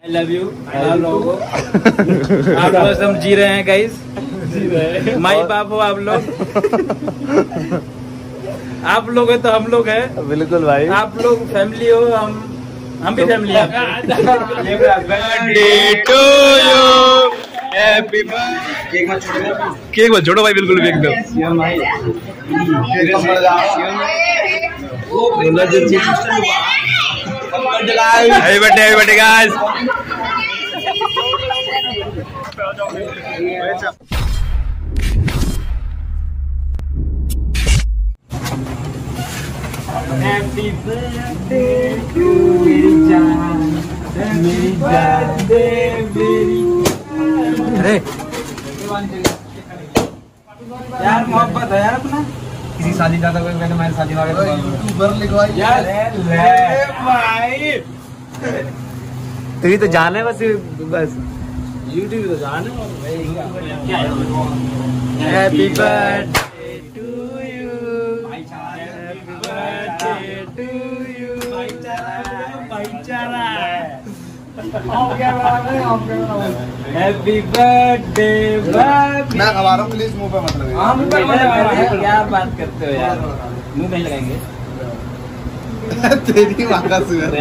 I love you आप लोगों को। आप लोग हम जी रहे हैं गाइस, माई बाप हो आप लोग। आप लोग है तो हम लोग हैं। बिल्कुल भाई, आप लोग फैमिली हो, हम भी फैमिली है। केक मत छोड़ो भाई, बिल्कुल भी एकदम। Happy birthday guys. Happy birthday to मेरी जान, मेरी birthday मेरी। अरे यार मोहब्बत है यार अपना। किसी शादी जाता कोई मैंने हमारी शादी वाले यूट्यूबर लिखवाई यार। ले भाई, तेरी तो जान है बस यूट्यूब तो जान है भाई। क्या है happy birthday to you, happy birthday to you. भाईचारा हैप्पी बर्थडे बाबी। मैं खवा रहा हूँ, प्लीज मुंह पे मत लगाइए। क्या बात करते हो यार, मुंह नहीं लगाएंगे। तेरी माँ का सुअर।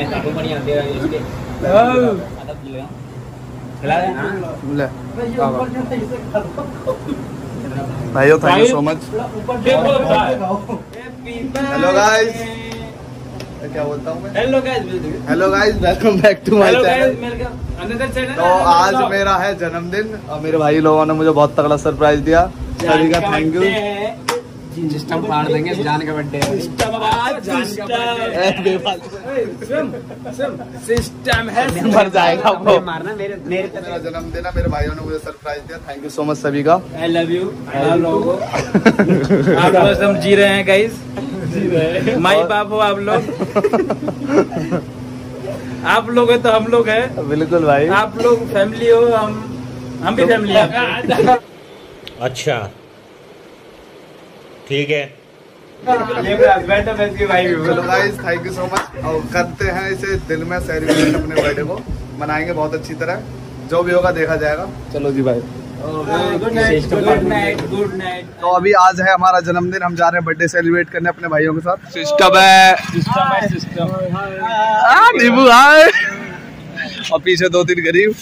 भाइयों, thank you so much. Hello guys, क्या बोलता हूँ मैं? Hello guys, hello guys, welcome back to my channel. Channel. तो आज मेरा है जन्मदिन और मेरे भाई लोगों ने मुझे बहुत तगड़ा सरप्राइज दिया। सभी का थैंक यू। सिस्टम फाड़ देंगे, जान का बर्थडे है। सिस्टम है, मर जाएगा वो। मारना मेरे मेरा जन्मदिन है, मेरे भाइयों ने मुझे सरप्राइज दिया। थैंक यू सो मच सभी का। आई लव यू आप लोगों को। आप लोग हम जी रहे हैं गाइस, माई बाप हो आप लोग। आप लोग है तो हम लोग हैं। बिल्कुल भाई, आप लोग फैमिली हो, हम भी फैमिली है। अच्छा ठीक है। चलो guys, thank you so much. और करते हैं इसे दिल में सेलिब्रेट, अपने बर्थडे को मनाएंगे बहुत अच्छी तरह। जो भी होगा देखा जाएगा। चलो जी भाई, good night, good night, good night. तो अभी आज है हमारा जन्मदिन, हम जा रहे हैं बर्थडे सेलिब्रेट करने अपने भाइयों के साथ। सिस्टम है, सिस्टम नींबू है और पीछे 2-3 गरीब।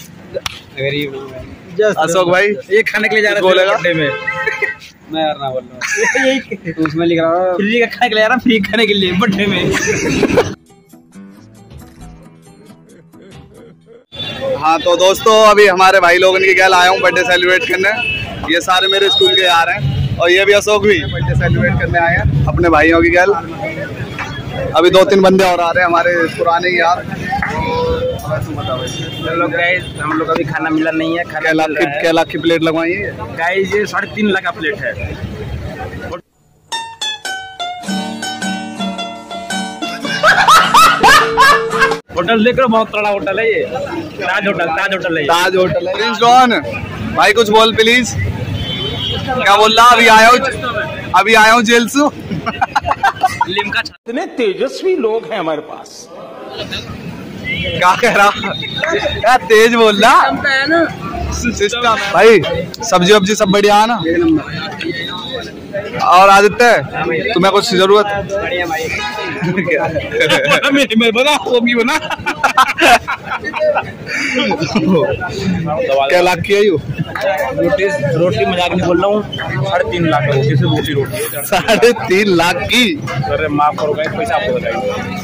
अशोक भाई ये खाने के लिए जा रहा बोलेगा बर्थडे में। मैं यार ना बोल रहा हूँ, उसमें लिख रहा हूँ फ्री का खाने के लिए जा रहा, फ्री खाने के लिए बर्थडे में। हाँ तो दोस्तों, अभी हमारे भाई लोगों के गैल आया हूँ बर्थडे सेलिब्रेट करने। ये सारे मेरे स्कूल के यार हैं और ये भी अशोक भी बर्थडे सेलिब्रेट करने आए हैं अपने भाइयों की गैल। अभी 2-3 बंदे और आ रहे हैं हमारे पुराने ही यार। लोग गाइस, हम लोग अभी खाना मिला नहीं है। क्या लाख की प्लेट लगवाई है गाइस, ये 3.5 लाख का प्लेट है। होटल देख रहे हो, बहुत बड़ा होटल है ये। ताज होटल है। ताज होटल है। प्रिंस डॉन भाई कुछ बोल प्लीज। क्या बोल रहा? अभी आया हूँ जेल से। लिमका इतने तेजस्वी लोग हैं हमारे पास। क्या कह रहा? क्या तेज बोल रहा? सिस्टम भाई, सब्जी वब्जी सब बढ़िया है ना? और आदित्य, तुम्हें कुछ जरूरत? मैं बना होगी बना। क्या लाख की है यू? रोटी मजाक नहीं बोल रहा हूँ। 3.5 लाख रोटी से रोटी 3.5 लाख की। अरे माफ करो भाई, पैसा आपको बताइए।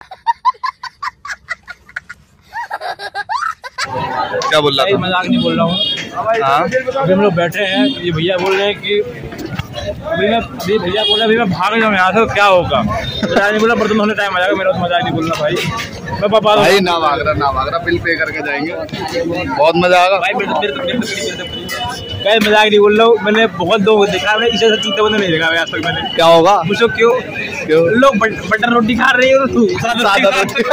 क्या बोल रहा था? मजाक नहीं बोल रहा हूँ। हाँ? अभी हम लोग बैठे हैं, ये भैया बोल रहे हैं कि अभी भैया बोल रहे अभी मैं भाग जाऊँ यहाँ से तो क्या होगा। मजाक नहीं बोला, बर्तन धोने टाइम आ जाएगा मेरा। तो मजाक नहीं बोलना भाई। मैं पापा भाई ना भाग रहा, बिल पे करके जाएंगे, बहुत मजा आएगा भाई। मजाक नहीं बोल रहा हूँ, मैंने बहुत लोग देखा है, इसे चीते बंदे नहीं देखा आज तक मैंने। क्या होगा? पूछो क्यों लोग बटर रोटी खा रही हो तू? सादा रोटी।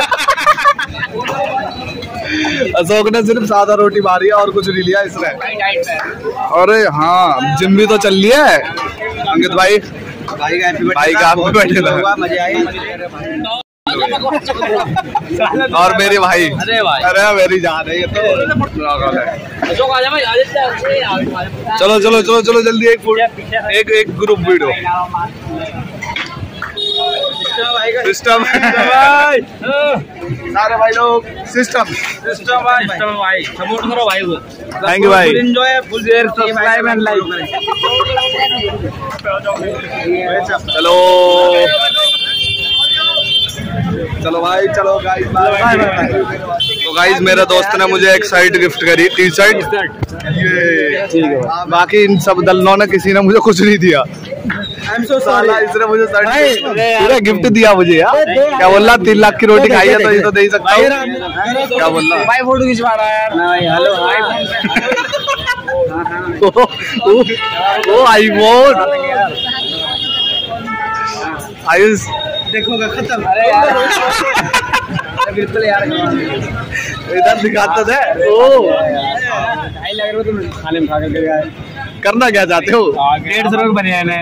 अशोक ने सिर्फ सादा रोटी मारी है और कुछ नहीं लिया इसने। अरे हाँ, जिम भी तो चल लिया है अंकित भाई। भाई का हैप्पी बर्थडे था, मजा आया। और मेरी भाई, अरे भाई, अरे मेरी जान है ये तो। चलो चलो चलो चलो जल्दी एक ग्रुप वीडियो सिस्टम सारे भाई लोग सिस्टम भाई सपोर्ट करो भाई को। थैंक यू भाई। Enjoy full share subscribe and like. चलो चलो भाई चलो गाइस। तो गाइस मेरे दोस्त ने मुझे एक शर्ट गिफ्ट करी, टी शर्ट। बाकी इन सब दलों ने किसी ने मुझे कुछ नहीं दिया। इसने मुझे शर्ट गिफ्ट दिया मुझे यार। क्या बोल रहा 3 लाख की रोटी खाई है तो ये तो दे ही सकता हूँ। क्या बोल रहा भाई फोटो खिंचवा रहा है यार। हेलो ओ आईफोन आयुष देखोगा खत्म। अरे यार बिल्कुल यार इधर दिखाता था। ओ लग रहा तुम खाने में खा कर गए। करना क्या चाहते हो? 150 रुपये बने हैं।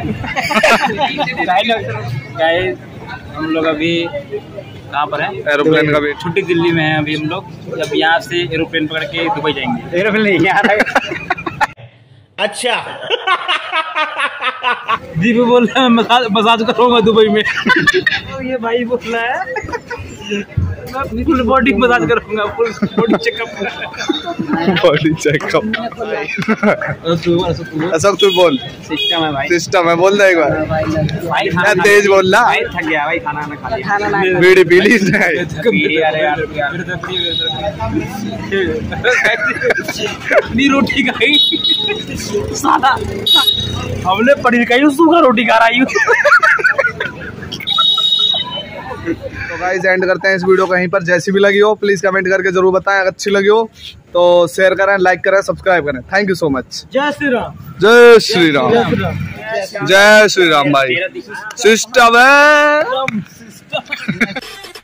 गाइस हम लोग अभी कहाँ पर हैं? एरोप्लेन का वेट। छुट्टी दिल्ली में है अभी हम लोग। जब यहाँ से एरोप्लेन पकड़ के दुबई जाएंगे। एरोप्लेन नहीं आ रहा। अच्छा जी भी बोल रहा है मसाज करूँगा दुबई में। ये भाई बोल रहा है फुल बॉडी मसाज करूँगा, full body checkup. Body checkup. Ashok तू बोल। सिस्टम है भाई, सिस्टम है, बोल दे एक बार। भाई मैं तेज बोल रहा। भाई थक गया भाई, खाना ना खा लिया। बीड़ी पी ली इतनी रोटी खाई सादा। हमने पनीर खाई, सूखा रोटी खा रही हूँ। तो गाइस एंड करते हैं इस वीडियो कहीं पर। जैसी भी लगी हो प्लीज कमेंट करके जरूर बताएं। अगर अच्छी लगी हो तो शेयर करें, लाइक करें, सब्सक्राइब करें। Thank you so much. जय श्री राम। जय श्री राम। जय श्री राम भाई। सिस्टम है।